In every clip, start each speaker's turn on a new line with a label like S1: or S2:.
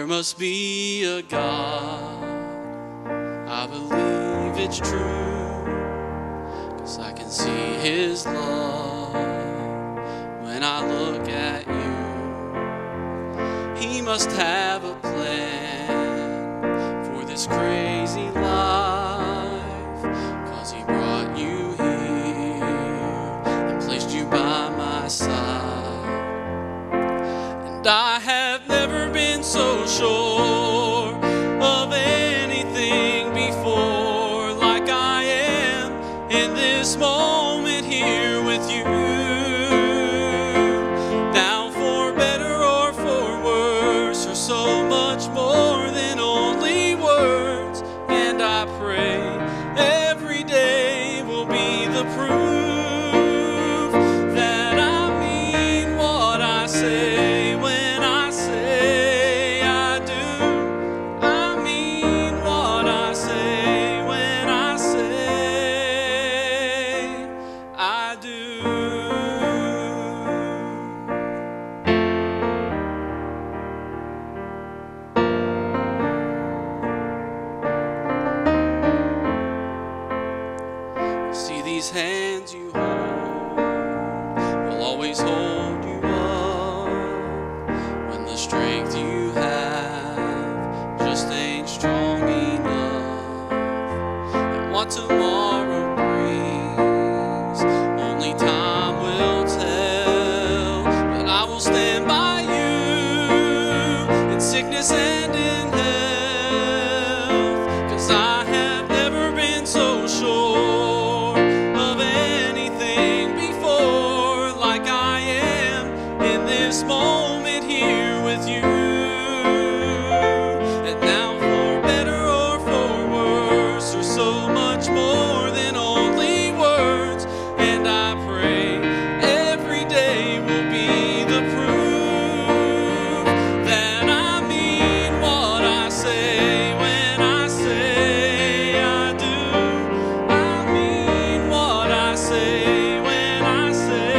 S1: There must be a God, I believe it's true, 'cause I can see His love when I look at you. He must have a plan for this crazy life, 'cause He brought you here and placed you by my side. And I have never been so sure of anything before, like I am in this moment here with you. Now for better or for worse, or so much more than only words. And I pray every day will be the proof that I mean what I say when I say I do. I mean what I say when I say I do. See, these hands you hold will always hold you up when the strength you have just ain't strong enough. And what tomorrow brings, only time will tell. But I will stand by you in sickness and in health, 'cause I have never been so sure of anything before, like I am in this moment here with you. And now for better or for worse, or so much more than only words. And I pray every day will be the proof that I mean what I say when I say I do. I mean what I say when I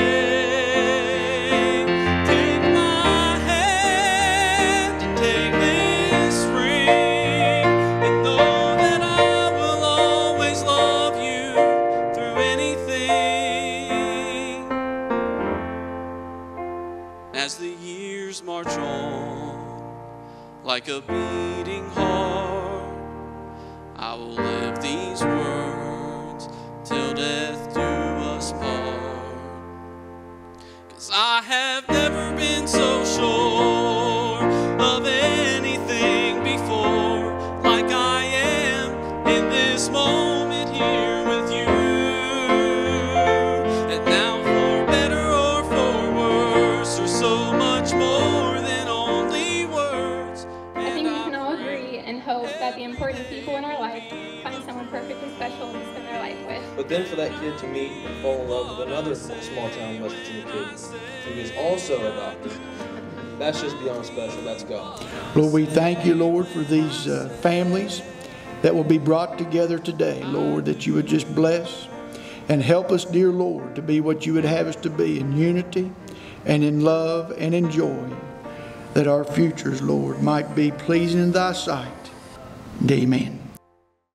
S1: say. Take my hand and take this ring, and know that I will always love you through anything. As the years march on like a beating heart, I will live these words till death do us part. 'Cause I have never been so sure of anything before, like I am in this moment here with you. And now for better or for worse, or so much more than only words.
S2: I think we can all agree and hope that the important people in our life find someone perfectly special to spend their life with.
S3: But then for that kid to meet and fall in love with another small town West Virginia kid who is also adopted, that's just beyond special. That's God.
S4: Lord, we thank you, Lord, for these families that will be brought together today. Lord, that you would just bless and help us, dear Lord, to be what you would have us to be, in unity and in love and in joy, that our futures, Lord, might be pleasing in thy sight. And amen.